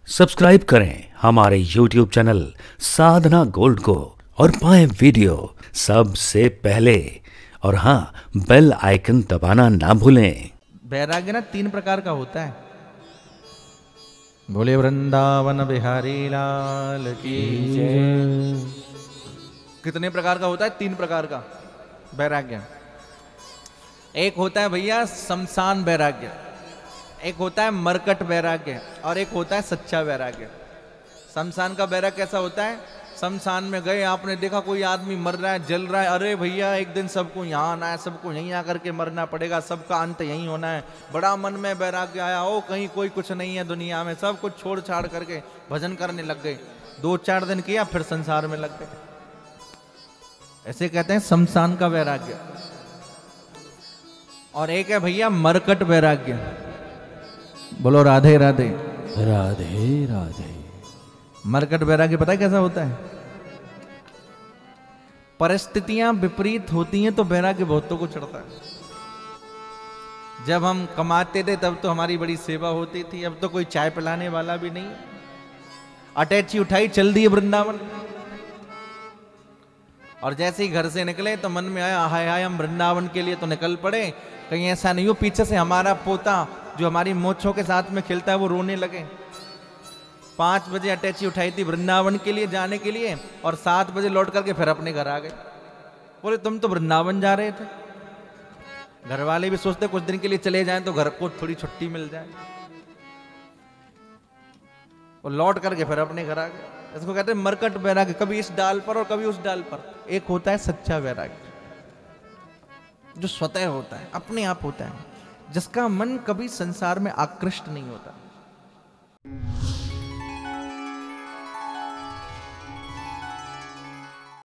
Subscribe करें हमारे YouTube channel साधना gold को और पाएं वीडियो सबसे पहले। और हाँ, बेल आइकन दबाना ना भूलें। वैराग्य ना 3 प्रकार का होता है। बोले वृंदावन बिहारी लाल की जय। कितने प्रकार का होता है? 3 प्रकार का वैराग्य। एक होता है भैया शमशान वैराग्य, एक होता है मरकट वैराग्य और एक होता है सच्चा वैराग्य। शमशान का वैराग्य कैसा होता है? शमशान में गए, आपने देखा कोई आदमी मर रहा है, जल रहा है, अरे भैया एक दिन सबको यहाँ आना है, सबको यहीं आकर के मरना पड़ेगा, सबका अंत यहीं होना है। बड़ा मन में वैराग्य आया, ओ कहीं कोई कुछ नहीं है दुनिया में, सब कुछ छोड़ छाड़ करके भजन करने लग गए। 2-4 दिन किया, फिर संसार में लग गए। ऐसे कहते हैं शमशान का वैराग्य। और एक है भैया मरकट वैराग्य। बोलो राधे राधे राधे राधे। मरकट वैराग्य पता है कैसा होता है? परिस्थितियां विपरीत होती हैं तो वैराग्य बहुतों को चढ़ता है। जब हम कमाते थे तब तो हमारी बड़ी सेवा होती थी, अब तो कोई चाय पिलाने वाला भी नहीं। अटैची उठाई, चल दिए वृंदावन। और जैसे ही घर से निकले तो मन में आया, हाय हाय हम वृंदावन के लिए तो निकल पड़े, कहीं ऐसा नहीं हो पीछे से हमारा पोता जो हमारी मोछों के साथ में खेलता है वो रोने लगे। 5 बजे अटैची उठाई थी वृंदावन के लिए जाने के लिए, और 7 बजे लौट करके फिर अपने घर आ गए। बोले तुम तो वृंदावन जा रहे थे। घर वाले भी सोचते कुछ दिन के लिए चले जाएं तो घर को थोड़ी छुट्टी मिल जाए। वो लौट करके फिर अपने घर आ गए। इसको कहते हैं मरकट वैराग्य, कभी इस डाल पर और कभी उस डाल पर। एक होता है सच्चा वैराग्य जो स्वतः होता है, अपने आप होता है, जिसका मन कभी संसार में आकृष्ट नहीं होता।